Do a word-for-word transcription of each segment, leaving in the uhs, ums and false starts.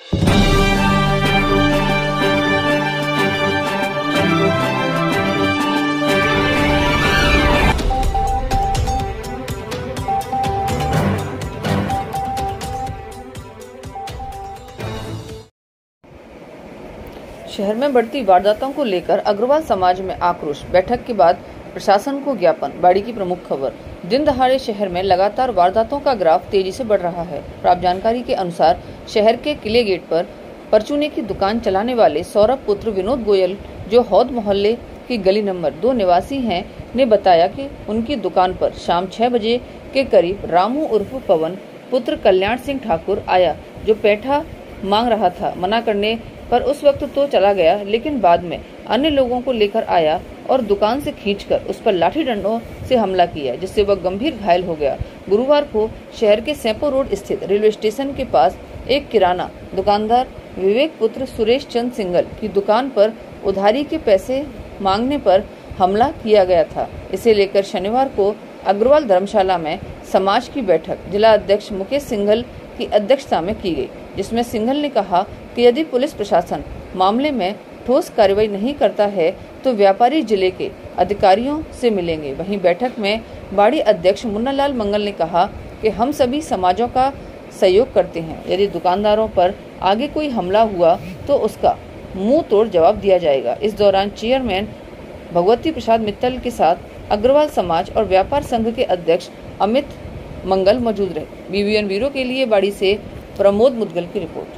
शहर में बढ़ती वारदातों को लेकर अग्रवाल समाज में आक्रोश। बैठक के बाद प्रशासन को ज्ञापन। बाड़ी की प्रमुख खबर। दिन दहाड़े शहर में लगातार वारदातों का ग्राफ तेजी से बढ़ रहा है। प्राप्त जानकारी के अनुसार शहर के किले गेट पर परचूने की दुकान चलाने वाले सौरभ पुत्र विनोद गोयल, जो हौद मोहल्ले की गली नंबर दो निवासी हैं, ने बताया कि उनकी दुकान पर शाम छह बजे के करीब रामू उर्फ पवन पुत्र कल्याण सिंह ठाकुर आया, जो पैठा मांग रहा था। मना करने पर उस वक्त तो चला गया, लेकिन बाद में अन्य लोगों को लेकर आया और दुकान से खींचकर उस पर लाठी डंडों से हमला किया, जिससे वह गंभीर घायल हो गया। गुरुवार को शहर के सेंपो रोड स्थित रेलवे स्टेशन के पास एक किराना दुकानदार विवेक पुत्र सुरेश चंद सिंगल की दुकान पर उधारी के पैसे मांगने पर हमला किया गया था। इसे लेकर शनिवार को अग्रवाल धर्मशाला में समाज की बैठक जिला अध्यक्ष मुकेश सिंघल की अध्यक्षता में की गई, जिसमें सिंघल ने कहा कि यदि पुलिस प्रशासन मामले में ठोस कार्रवाई नहीं करता है तो व्यापारी जिले के अधिकारियों से मिलेंगे। वहीं बैठक में बाड़ी अध्यक्ष मुन्नालाल मंगल ने कहा कि हम सभी समाजों का सहयोग करते हैं। यदि दुकानदारों पर आगे कोई हमला हुआ तो उसका मुंह तोड़ जवाब दिया जाएगा। इस दौरान चेयरमैन भगवती प्रसाद मित्तल के साथ अग्रवाल समाज और व्यापार संघ के अध्यक्ष अमित मंगल मौजूद रहे। बीबीएन ब्यूरो के लिए बाड़ी से प्रमोद मुदगल की रिपोर्ट।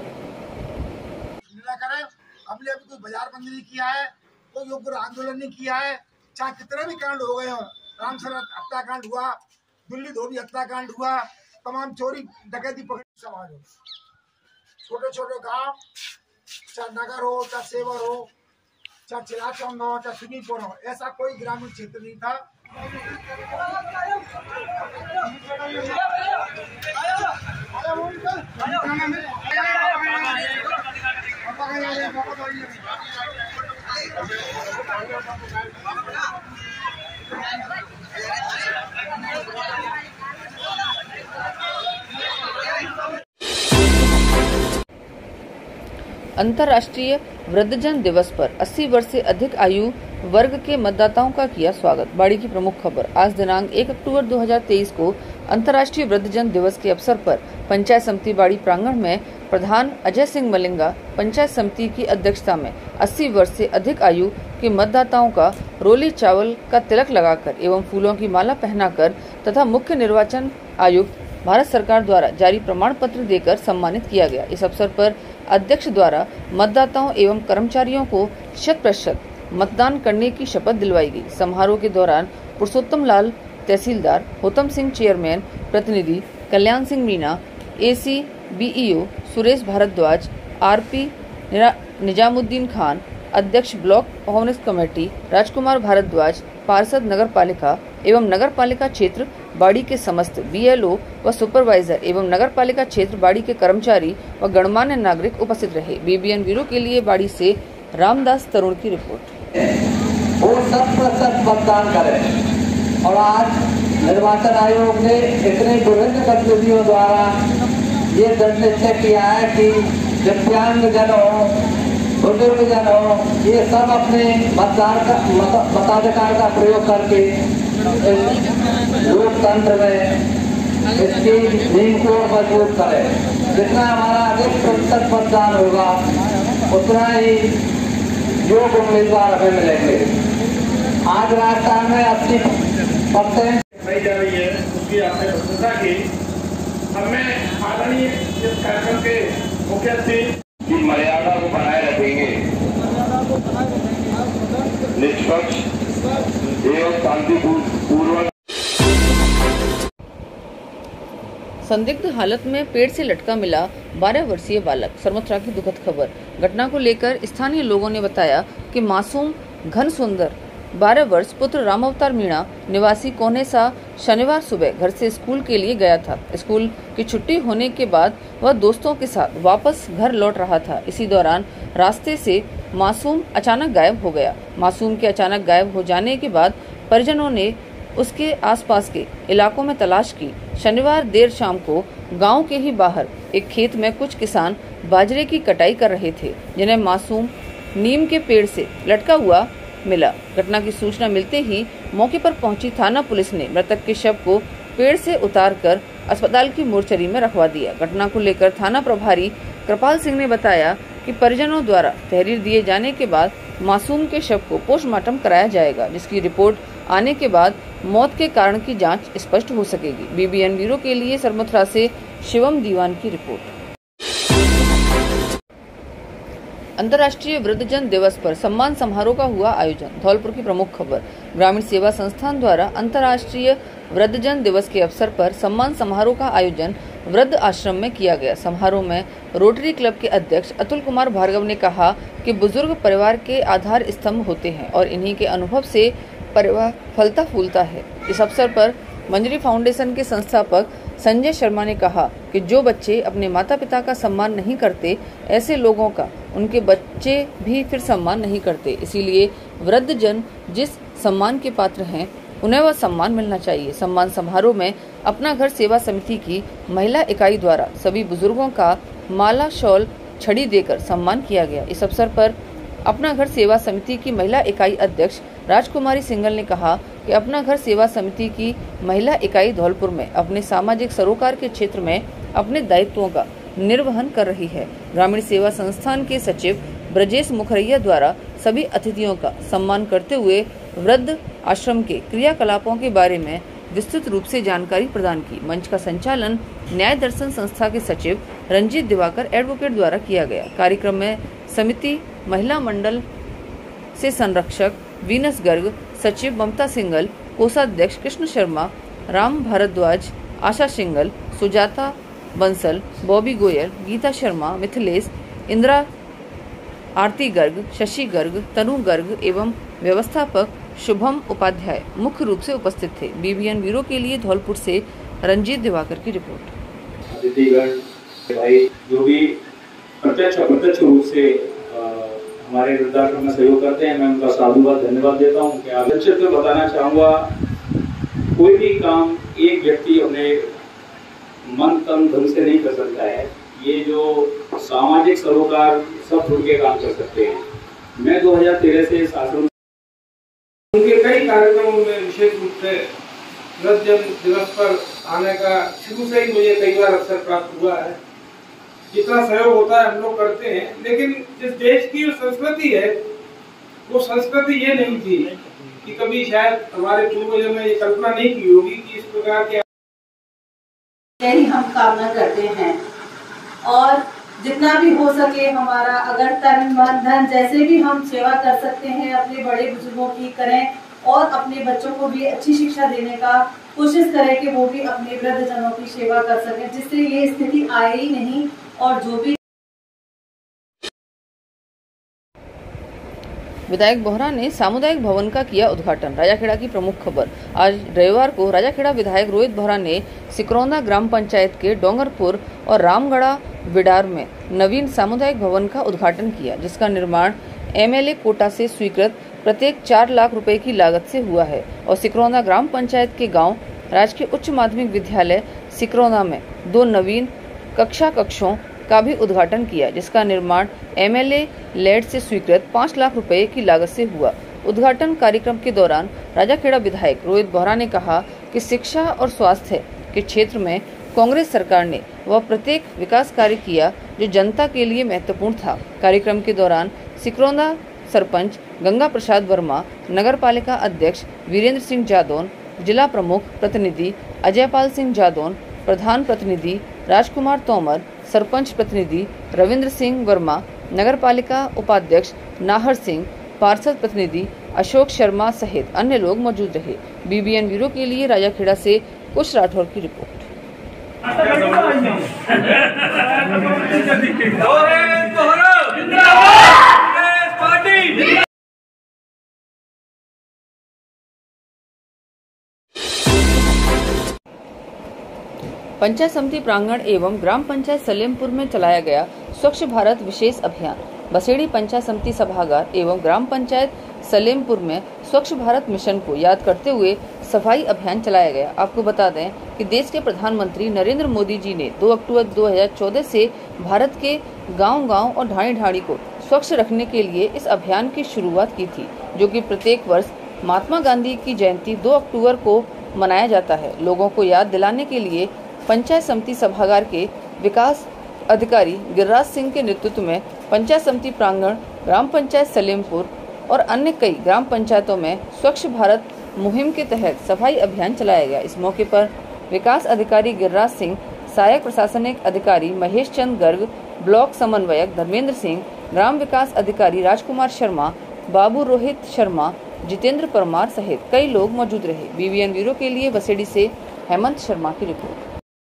हमने अभी कोई बाजार बंद नहीं किया है, कोई उग्र आंदोलन नहीं किया है। चाहे कितने भी कांड हो गए हो, रामसर हत्याकांड हुआ, दिल्ली धोबी हत्याकांड हुआ, तमाम चोरी डकैती पकड़ी समाज हो, छोटे छोटे गांव, चाहे नगर हो, चाहे सेवर हो, चाहे चिलाचौंद हो, चाहे सुनीपुर हो, ऐसा कोई ग्रामीण क्षेत्र नहीं था। अंतर्राष्ट्रीय वृद्धजन दिवस पर अस्सी वर्ष से अधिक आयु वर्ग के मतदाताओं का किया स्वागत। बाड़ी की प्रमुख खबर। आज दिनांक एक अक्टूबर दो हज़ार तेईस को अंतर्राष्ट्रीय वृद्धजन दिवस के अवसर पर पंचायत समिति बाड़ी प्रांगण में प्रधान अजय सिंह मलिंगा पंचायत समिति की अध्यक्षता में अस्सी वर्ष से अधिक आयु के मतदाताओं का रोली चावल का तिलक लगाकर एवं फूलों की माला पहनाकर तथा मुख्य निर्वाचन आयुक्त भारत सरकार द्वारा जारी प्रमाण पत्र देकर सम्मानित किया गया। इस अवसर पर अध्यक्ष द्वारा मतदाताओं एवं कर्मचारियों को शत प्रतिशत मतदान करने की शपथ दिलवाई गई। समारोह के दौरान पुरुषोत्तम लाल तहसीलदार, होतम सिंह चेयरमैन प्रतिनिधि, Kalyan Singh Meena AC BEO, Suresh Bhardwaj, RP Nizamuddin Khan अध्यक्ष ब्लॉक कांग्रेस कमेटी, राजकुमार भारद्वाज पार्षद नगर पालिका एवं नगर पालिका क्षेत्र बाड़ी के समस्त बीएलओ व सुपरवाइजर एवं नगर पालिका क्षेत्र बाड़ी के कर्मचारी व गणमान्य नागरिक उपस्थित रहे। बीबीएन ब्यूरो के लिए बाड़ी से रामदास तरुण की रिपोर्ट। वो शत प्रतिशत मतदान करें और आज निर्वाचन आयोग ने इतने विभिन्न गतिविधियों द्वारा ये दृढ़ निश्चय किया है कि दिव्यांग जन हो, बुजुर्ग जन हो, ये सब अपने मतदान का मताधिकार का प्रयोग करके लोकतंत्र में इसकी नींव को मजबूत करें। जितना हमारा अधिक प्रतिशत मतदान होगा उतना ही योग्य उम्मीदवार हमें मिलेंगे। आज राजस्थान में अस्सी परसेंट नहीं जा रही है, उसकी आपने प्रशंसा की। हमें आदरणीय इस कार्यक्रम के मुख्य अतिथि की मर्यादा को बनाए रखेंगे, निष्पक्ष एवं शांतिपूर्वक। संदिग्ध हालत में पेड़ से लटका मिला बारह वर्षीय बालक। सरमथुरा की दुखद खबर। घटना को लेकर स्थानीय लोगों ने बताया कि मासूम घन सुंदर बारह वर्ष पुत्र रामावतार मीणा निवासी कोनेसा शनिवार सुबह घर से स्कूल के लिए गया था। स्कूल की छुट्टी होने के बाद वह दोस्तों के साथ वापस घर लौट रहा था। इसी दौरान रास्ते से मासूम अचानक गायब हो गया। मासूम के अचानक गायब हो जाने के बाद परिजनों ने उसके आसपास के इलाकों में तलाश की। शनिवार देर शाम को गांव के ही बाहर एक खेत में कुछ किसान बाजरे की कटाई कर रहे थे, जिन्हें मासूम नीम के पेड़ से लटका हुआ मिला। घटना की सूचना मिलते ही मौके पर पहुंची थाना पुलिस ने मृतक के शव को पेड़ से उतारकर अस्पताल की मोर्चरी में रखवा दिया। घटना को लेकर थाना प्रभारी कृपाल सिंह ने बताया कि परिजनों द्वारा तहरीर दिए जाने के बाद मासूम के शव को पोस्टमार्टम कराया जाएगा, जिसकी रिपोर्ट आने के बाद मौत के कारण की जांच स्पष्ट हो सकेगी। बीबीएन ब्यूरो के लिए सरमथुरा से शिवम दीवान की रिपोर्ट। अंतर्राष्ट्रीय वृद्धजन दिवस पर सम्मान समारोह का हुआ आयोजन। धौलपुर की प्रमुख खबर। ग्रामीण सेवा संस्थान द्वारा अंतर्राष्ट्रीय वृद्धजन दिवस के अवसर पर सम्मान समारोह का आयोजन वृद्ध आश्रम में किया गया। समारोह में रोटरी क्लब के अध्यक्ष अतुल कुमार भार्गव ने कहा कि बुजुर्ग परिवार के आधार स्तंभ होते हैं और इन्हीं के अनुभव से परिवार फलता फूलता है। इस अवसर पर मंजरी फाउंडेशन के संस्थापक संजय शर्मा ने कहा कि जो बच्चे अपने माता पिता का सम्मान नहीं करते, ऐसे लोगों का उनके बच्चे भी फिर सम्मान नहीं करते। इसीलिए वृद्धजन जिस सम्मान के पात्र हैं, उन्हें वह सम्मान मिलना चाहिए। सम्मान समारोह में अपना घर सेवा समिति की महिला इकाई द्वारा सभी बुजुर्गों का माला, शॉल, छड़ी देकर सम्मान किया गया। इस अवसर पर अपना घर सेवा समिति की महिला इकाई अध्यक्ष राजकुमारी सिंगल ने कहा कि अपना घर सेवा समिति की महिला इकाई धौलपुर में अपने सामाजिक सरोकार के क्षेत्र में अपने दायित्वों का निर्वहन कर रही है। ग्रामीण सेवा संस्थान के सचिव ब्रजेश मुखरिया द्वारा सभी अतिथियों का सम्मान करते हुए वृद्ध आश्रम के क्रियाकलापों के बारे में विस्तृत रूप से जानकारी प्रदान की। मंच का संचालन न्याय दर्शन संस्था के सचिव रंजीत दिवाकर एडवोकेट द्वारा किया गया। कार्यक्रम में समिति महिला मंडल से संरक्षक वीनस गर्ग, सचिव ममता सिंगल, कोषाध्यक्ष कृष्ण शर्मा, राम भारद्वाज, आशा सिंगल, सुजाता बंसल, बॉबी गोयल, गीता शर्मा, मिथिलेश, इंदिरा आरती गर्ग, शशि गर्ग, तनु गर्ग एवं व्यवस्थापक शुभम उपाध्याय मुख्य रूप से उपस्थित थे। बीबीएन ब्यूरो के लिए धौलपुर से रंजीत दिवाकर की रिपोर्ट। अतिथिगण भाई जो भी प्रत्यक्ष अप्रत्यक्ष रूप से हमारे वृद्धाश्रम में सहयोग करते हैं, मैं उनका साधुवाद धन्यवाद देता हूँ। कि आप संक्षिप्त में बताना चाहूँगा, कोई भी काम एक व्यक्ति अपने मन तन धन से नहीं कर सकता है। ये जो सामाजिक सरोकार सब जुड़ के काम कर सकते हैं। मैं दो हज़ार तेरह से शासन उनके कई कार्यक्रमों में विशेष रूप से वृद्धजन दिवस पर आने का शुरू से ही मुझे कई बार अवसर प्राप्त हुआ है। जितना सहयोग होता है हम लोग करते हैं, लेकिन जिस देश की संस्कृति है वो संस्कृति ये नहीं थी कि कभी शायद हमारे पूर्वजों ने ये कल्पना नहीं की होगी कि इस प्रकार के यही हम कामना करते हैं। और जितना भी हो सके हमारा, अगर तन मन धन जैसे भी हम सेवा कर सकते हैं अपने बड़े बुजुर्गों की करें और अपने बच्चों को भी अच्छी शिक्षा देने का कोशिश करें कि वो भी अपने वृद्धजनों की सेवा कर सकें, जिससे ये स्थिति आए ही नहीं। और जो भी विधायक बोहरा ने सामुदायिक भवन का किया उद्घाटन। राजाखेड़ा की प्रमुख खबर। आज रविवार को राजाखेड़ा विधायक रोहित बोहरा ने सिकरौंदा ग्राम पंचायत के डोंगरपुर और रामगढ़ा विडार में नवीन सामुदायिक भवन का उद्घाटन किया, जिसका निर्माण एमएलए कोटा से स्वीकृत प्रत्येक चार लाख रुपए की लागत से हुआ है। और सिकरौंदा ग्राम पंचायत के गाँव राजकीय उच्च माध्यमिक विद्यालय सिकरौंदा में दो नवीन कक्षा कक्षों का भी उद्घाटन किया, जिसका निर्माण एमएलए लेड से स्वीकृत पाँच लाख रुपए की लागत से हुआ। उद्घाटन कार्यक्रम के दौरान राजाखेड़ा विधायक रोहित बोहरा ने कहा कि शिक्षा और स्वास्थ्य के क्षेत्र में कांग्रेस सरकार ने वह प्रत्येक विकास कार्य किया जो जनता के लिए महत्वपूर्ण था। कार्यक्रम के दौरान सिकरौंदा सरपंच गंगा प्रसाद वर्मा, नगर पालिका अध्यक्ष वीरेंद्र सिंह जादौन, जिला प्रमुख प्रतिनिधि अजयपाल सिंह जादौन, प्रधान प्रतिनिधि राजकुमार तोमर, सरपंच प्रतिनिधि रविंद्र सिंह वर्मा, नगर पालिका उपाध्यक्ष नाहर सिंह, पार्षद प्रतिनिधि अशोक शर्मा सहित अन्य लोग मौजूद रहे। बीबीएन ब्यूरो के लिए राजाखेड़ा से कुश राठौर की रिपोर्ट। पंचायत समिति प्रांगण एवं ग्राम पंचायत सलेमपुर में चलाया गया स्वच्छ भारत विशेष अभियान। बसेड़ी पंचायत समिति सभागार एवं ग्राम पंचायत सलेमपुर में स्वच्छ भारत मिशन को याद करते हुए सफाई अभियान चलाया गया। आपको बता दें कि देश के प्रधानमंत्री नरेंद्र मोदी जी ने दो अक्टूबर दो हज़ार चौदह से भारत के गांव-गांव और ढाणी-ढाणी को स्वच्छ रखने के लिए इस अभियान की शुरुआत की थी, जो कि प्रत्येक वर्ष महात्मा गांधी की जयंती दो अक्टूबर को मनाया जाता है। लोगों को याद दिलाने के लिए पंचायत समिति सभागार के विकास अधिकारी गिरिराज सिंह के नेतृत्व में पंचायत समिति प्रांगण, ग्राम पंचायत सलेमपुर और अन्य कई ग्राम पंचायतों में स्वच्छ भारत मुहिम के तहत सफाई अभियान चलाया गया। इस मौके पर विकास अधिकारी गिरिराज सिंह, सहायक प्रशासनिक अधिकारी महेश चंद गर्ग, ब्लॉक समन्वयक धर्मेंद्र सिंह, ग्राम विकास अधिकारी राजकुमार शर्मा, बाबू रोहित शर्मा, जितेंद्र परमार सहित कई लोग मौजूद रहे। बीबीएन ब्यूरो के लिए बसेड़ी से हेमंत शर्मा की रिपोर्ट।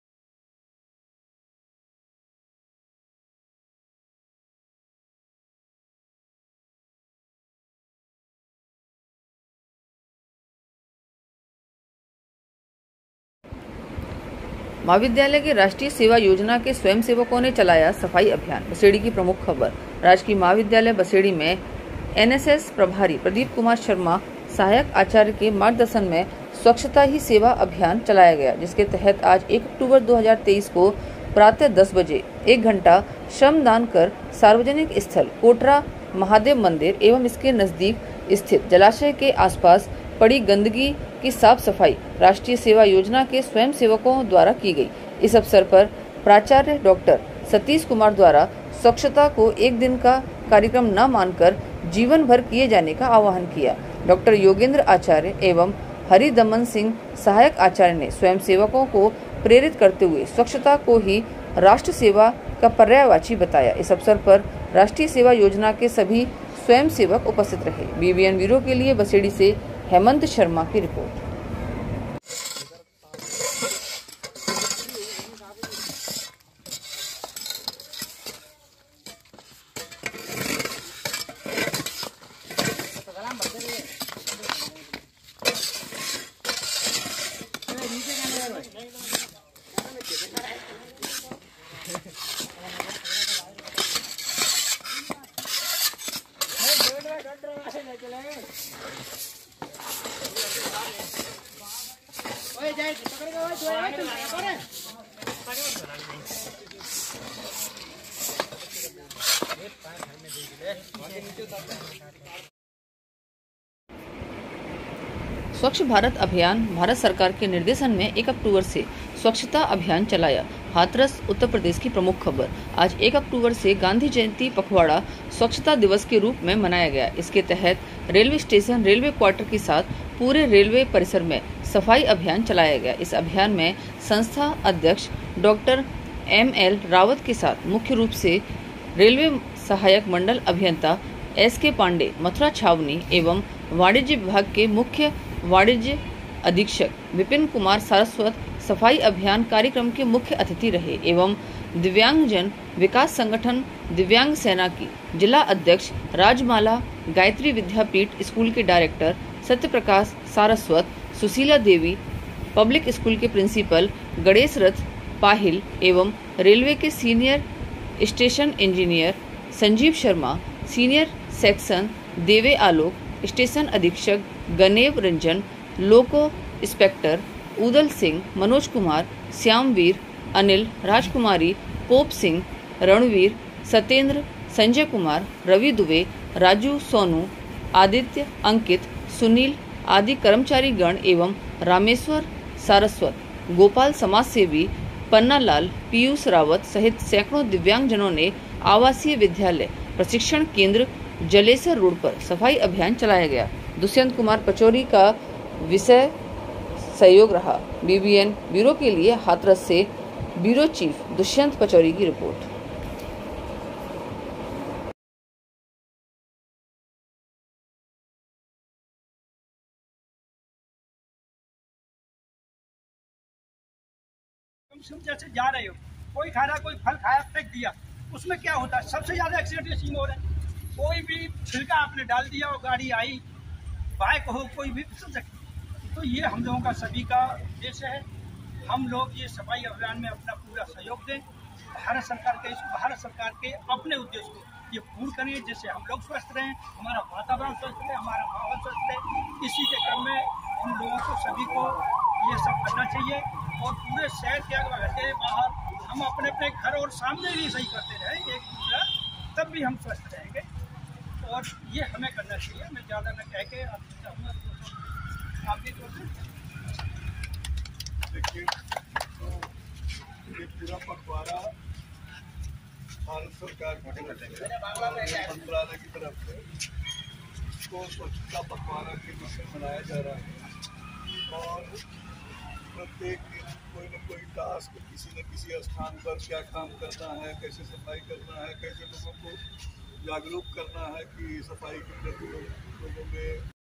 महाविद्यालय के राष्ट्रीय सेवा योजना के स्वयंसेवकों ने चलाया सफाई अभियान। बसेड़ी की प्रमुख खबर। राजकीय महाविद्यालय बसेड़ी में एनएसएस प्रभारी प्रदीप कुमार शर्मा सहायक आचार्य के मार्गदर्शन में स्वच्छता ही सेवा अभियान चलाया गया, जिसके तहत आज एक अक्टूबर दो हज़ार तेईस को प्रातः दस बजे एक घंटा श्रमदान कर सार्वजनिक स्थल कोटरा महादेव मंदिर एवं इसके नजदीक स्थित जलाशय के आसपास पड़ी गंदगी की साफ सफाई राष्ट्रीय सेवा योजना के स्वयंसेवकों द्वारा की गई। इस अवसर पर प्राचार्य डॉक्टर सतीश कुमार द्वारा स्वच्छता को एक दिन का कार्यक्रम न मानकर जीवन भर किए जाने का आह्वान किया। डॉक्टर योगेंद्र आचार्य एवं हरिदमन सिंह सहायक आचार्य ने स्वयंसेवकों को प्रेरित करते हुए स्वच्छता को ही राष्ट्र सेवा का पर्यायवाची बताया। इस अवसर पर राष्ट्रीय सेवा योजना के सभी स्वयंसेवक उपस्थित रहे। बीबीएन ब्यूरो के लिए बसेड़ी से हेमंत शर्मा की रिपोर्ट। स्वच्छ भारत अभियान भारत सरकार के निर्देशन में एक अक्टूबर से स्वच्छता अभियान चलाया। हाथरस उत्तर प्रदेश की प्रमुख खबर। आज एक अक्टूबर से गांधी जयंती पखवाड़ा स्वच्छता दिवस के रूप में मनाया गया। इसके तहत रेलवे स्टेशन, रेलवे क्वार्टर के साथ पूरे रेलवे परिसर में सफाई अभियान चलाया गया। इस अभियान में संस्था अध्यक्ष डॉक्टर एम एल रावत के साथ मुख्य रूप से रेलवे सहायक मंडल अभियंता एस के पांडे, मथुरा छावनी एवं वाणिज्य विभाग के मुख्य वाणिज्य अधीक्षक विपिन कुमार सारस्वत सफाई अभियान कार्यक्रम के मुख्य अतिथि रहे एवं दिव्यांगजन विकास संगठन दिव्यांग सेना की जिला अध्यक्ष राजमाला गायत्री विद्यापीठ स्कूल के director Satyaprakash Saraswat, Sushila Devi public school के प्रिंसिपल गणेश रथ पाहिल एवं रेलवे के senior station engineer Sanjeev Sharma, senior section देवे आलोक, स्टेशन अधीक्षक गनेव रंजन, लोको इंस्पेक्टर उदल सिंह, मनोज कुमार, श्यामवीर, अनिल, राजकुमारी, पोप सिंह, रणवीर, सत्येंद्र, संजय कुमार, रवि दुबे, राजू, सोनू, आदित्य, अंकित, सुनील आदि कर्मचारी गण एवं रामेश्वर सारस्वत, गोपाल समाजसेवी, पन्नालाल, पीयूष रावत सहित सैकड़ों दिव्यांगजनों ने आवासीय विद्यालय प्रशिक्षण केंद्र जलेसर रोड पर सफाई अभियान चलाया गया। दुष्यंत कुमार पचौरी का विषय सहयोग रहा। बीबीएन ब्यूरो के लिए हाथरस से ब्यूरो चीफ दुष्यंत पचौरी की रिपोर्ट। तुम जैसे जा रहे हो, कोई खा रहा, कोई फल खाया, फेंक दिया, उसमें क्या होता है? सबसे ज्यादा एक्सीडेंट इसी में हो रहा है। कोई भी छिलका आपने डाल दिया और गाड़ी आई, बाइक हो, कोई भी फिसल सकती। तो ये हम लोगों का सभी का उद्देश्य है। हम लोग ये सफाई अभियान में अपना पूरा सहयोग दें भारत सरकार के इस भारत सरकार के अपने उद्देश्य को ये पूर्ण करें, जिससे हम लोग स्वस्थ रहें, हमारा वातावरण स्वस्थ रहे, हमारा माहौल स्वस्थ रहे। इसी के क्रम में हम लोगों को सभी को ये सब करना चाहिए और पूरे शहर के अगर के बाहर हम अपने अपने घर और सामने भी सही करते रहें एक दूसरा, तब भी हम स्वस्थ रहेंगे और ये हमें करना चाहिए। मैं ज़्यादा न कह के आप चाहूँगा आपकी तरफ से देखिए, ये पूरा पखवाड़ा भारत सरकार की तरफ से मंत्रालय की तरफ से इसको स्वच्छता पखवाड़ा के रूप में मनाया जा रहा है और प्रत्येक दिन कोई न कोई टास्क किसी न किसी स्थान पर क्या काम करना है, कैसे सफाई करना है, कैसे लोगों को जागरूक करना है कि सफाई के प्रति लोगों में